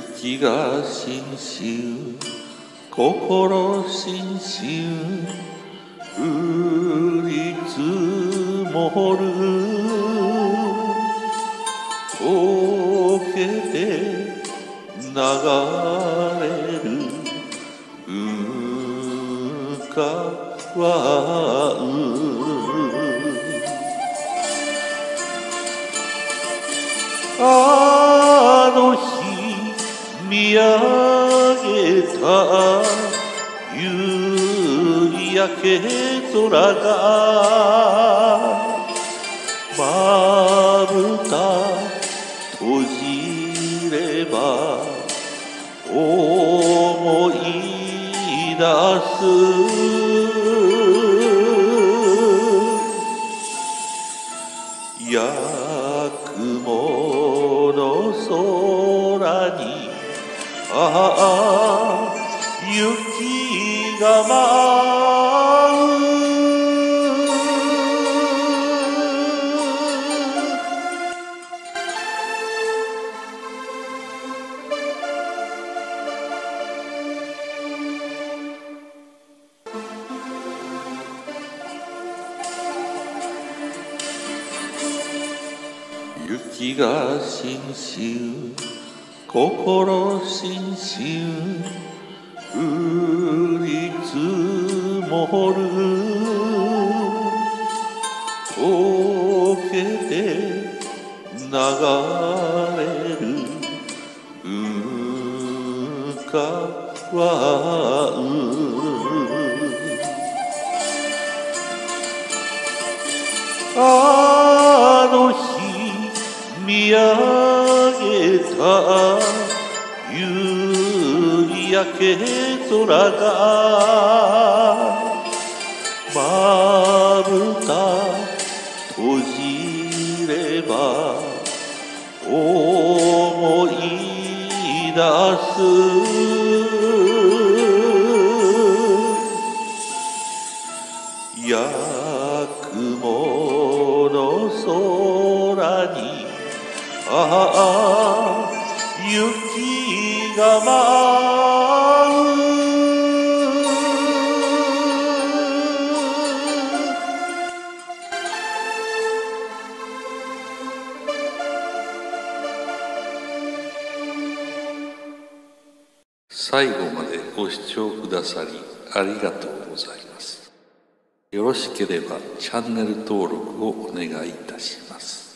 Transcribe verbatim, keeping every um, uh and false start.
雪がしんしゅ心しんしゅ降り積もる溶けて流れる浮かわうあの日見上げた夕焼け空がまぶた閉じれば思い出すや雲の空にああ雪が舞う雪がしんしゅ心しんしゅ降り積もる溶けて流れる浮かわうあの日見上げた夕焼け空がまぶた閉じれば思い出すや雲の空にああ雪が舞う最後までご視聴くださりありがとうございます。よろしければチャンネル登録をお願いいたします。